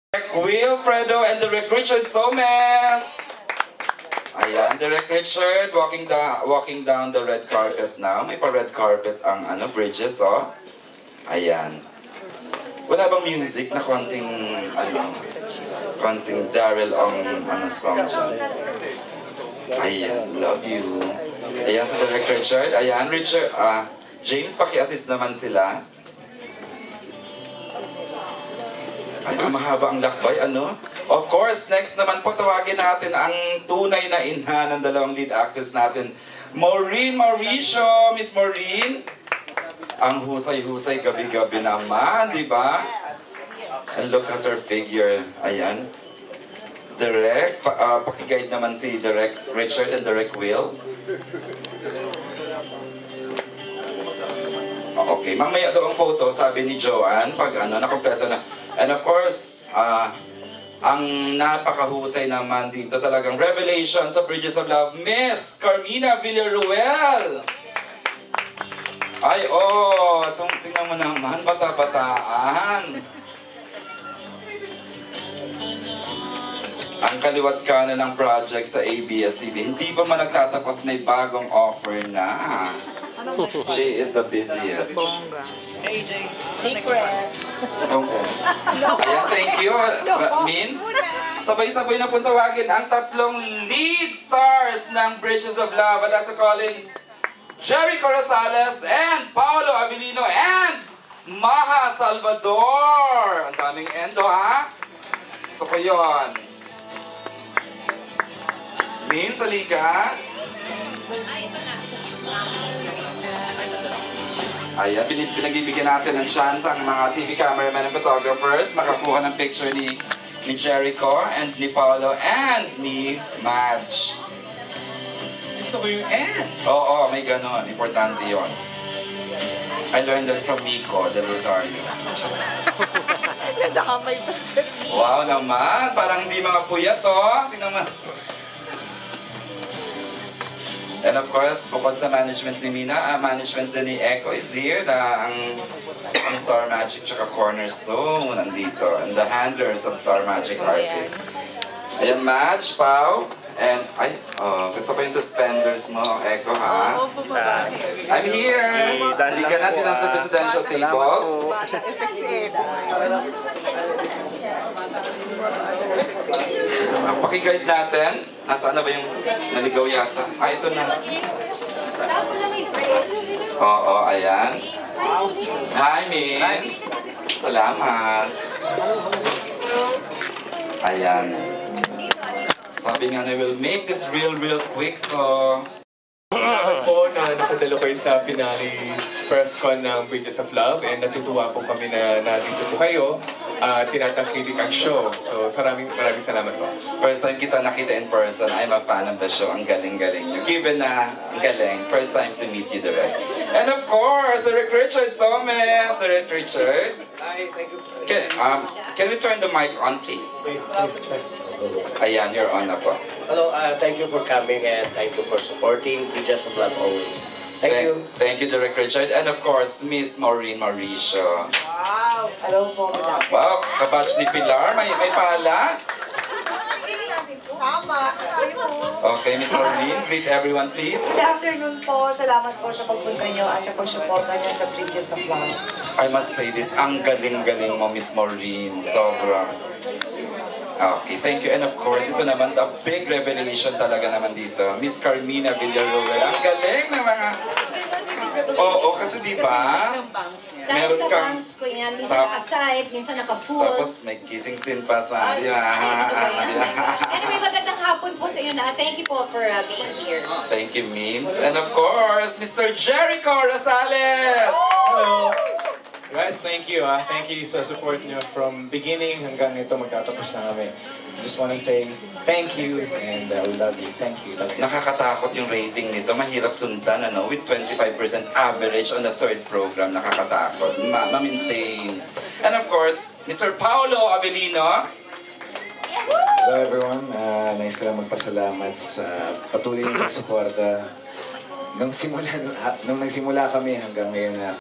Wilfredo and Direk Richard Somes. Ayan, Direk Richard walking down the red carpet now. May pa-red carpet ang Bridges, oh. Ayan. Wala bang music na konting Daryl ang song dyan? Ayan, love you. Ayan sa Direk Richard. Ayan, Richard, James, paki-assist naman sila. Ay, mahaba ang lakbay, Of course, next naman po tawagin natin ang tunay na ina ng dalawang lead actors natin. Maureen Mauricio, Miss Maureen. Ang husay-husay gabi-gabi naman, di ba? And look at her figure. Ayan. Direk, pakiguide naman si Direk Richard and Direk Will. Okay, mamaya daw ang photo, sabi ni Joanne, pag nakompleto na. And of course, ang napakahusay naman dito talagang revelation sa Bridges of Love, Miss Carmina Villaruel! Ay, tingnan mo naman, bata-bataan. Ang kaliwat kanan ng project sa ABS-CBN, hindi pa man nagtatapos, may bagong offer na. She is the busiest. Secret. Okay. Ayan, thank you. That means, sabay-sabay na pong tawagin ang tatlong lead stars ng Bridges of Love. At that's calling Jericho Rosales and Paolo Avellino and Maha Salvador. Ang daming endo, ha? Gusto ko yun. Min, salika. Ay, ito na. Ayan, pinagbibigyan natin ng chance ang mga TV cameramen and photographers makakuha ng picture ni Jericho and ni Paolo and ni Madge. Gusto ko yung and. Oo, may ganon. Importante yon. I learned that from Miko Del Rosario. Nadakamay pa. Wow naman! Parang hindi mga puyat, oh. Tingnan mo. And of course, bukod sa management ni Mina, management din ni Echo is here na ang Star Magic tsaka Cornerstone nandito. And the handlers of Star Magic Artists. Ayan, Madge, Pao, and gusto ko yung suspenders mo, Echo, ha? I'm here! Hindi ka natin sa presidential table. Ang pakiguide natin, nasaan na ba yung naligaw yata? Ito na. Oo, ayan. Hi, Min. Salamat. Ayan. Sabi nga na, we'll make this real quick, so... po na nakadalo kayo sa finale press con ng Bridges of Love and natutuwa po kami na nandito po kayo tinatangkilik ang show. So maraming salamat po. First time kita nakita in person, I'm a fan of the show. Ang galing-galing nyo. Given na ang galing, first time to meet you, Direk. And of course, Direk Richard Somes. Direk Richard. Hi, thank you. Can we turn the mic on, please? Ayan, you're on na po. Hello, thank you for coming and thank you for supporting Bridges of Love always. Thank you. Thank you, Direk Richard. And of course, Miss Maureen Mauricio. Wow! Hello po. Wow, kabatch ni Pilar. May pala. Tama. Okay, Miss Maureen, greet everyone, please. Good afternoon po. Salamat po sa pagpunta nyo at sa pagsuporta nyo sa Bridges of Love. I must say this, ang galing-galing mo, Miss Maureen. Sobra. Okay, thank you. And of course, ito naman, a big revelation talaga naman dito. Miss Carmina Villaruel. Ang galing na mga... Oo, kasi di ba? Dahil sa bangs ko yan, minsan naka-side, minsan naka-full. Tapos may kissing scene pa sa... Di ba? Anyway, magandang hapon po sa inyo lahat. Thank you po for being here. Thank you, Means. And of course, Mr. Jericho Rosales! Hello! Guys, thank you. Thank you sa support nyo from beginning hanggang ito magtatapos na kami. Just wanna say thank you and we love you. Thank you. Nakakatakot yung rating nito. Mahirap sundan, with 25% average on the third program. Nakakatakot. Ma-maintain. And of course, Mr. Paolo Avellino. Hello everyone. Nais ko lang magpasalamat sa patuloy niyong pagsuporta. Nung nagsimula kami hanggang ngayon na